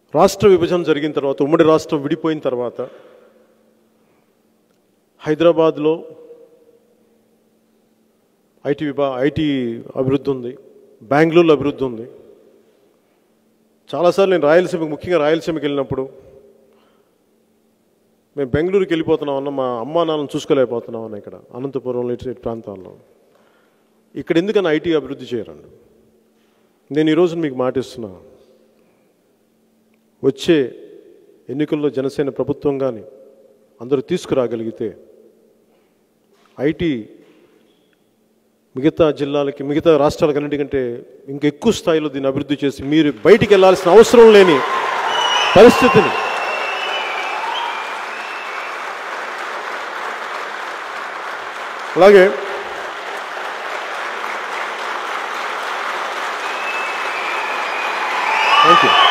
రాష్ట్ర విభజన జరిగిన తర్వాత, ఉమ్మడి రాష్ట్రం విడిపోయిన తర్వాత హైదరాబాద్లో ఐటీ అభివృద్ధి ఉంది, బెంగళూరులో అభివృద్ధి ఉంది. చాలాసార్లు నేను రాయలసీమకు, ముఖ్యంగా రాయలసీమకి వెళ్ళినప్పుడు, మేము బెంగళూరుకి వెళ్ళిపోతున్నామన్నా మా అమ్మా నాన్నను చూసుకోలేకపోతున్నామన్నా ఇక్కడ అనంతపురంలో ఇటు ప్రాంతాల్లో. ఇక్కడ ఎందుకని ఐటీ అభివృద్ధి చేయరండి? నేను ఈరోజు మీకు మాటిస్తున్నా, వచ్చే ఎన్నికల్లో జనసేన ప్రభుత్వం కానీ అందరూ తీసుకురాగలిగితే ఐటీ మిగతా జిల్లాలకి, మిగతా రాష్ట్రాలకు అన్నిటికంటే ఇంకెక్కువ స్థాయిలో దీన్ని అభివృద్ధి చేసి మీరు బయటికి వెళ్ళాల్సిన అవసరం లేని పరిస్థితిని, అలాగే థ్యాంక్ యూ.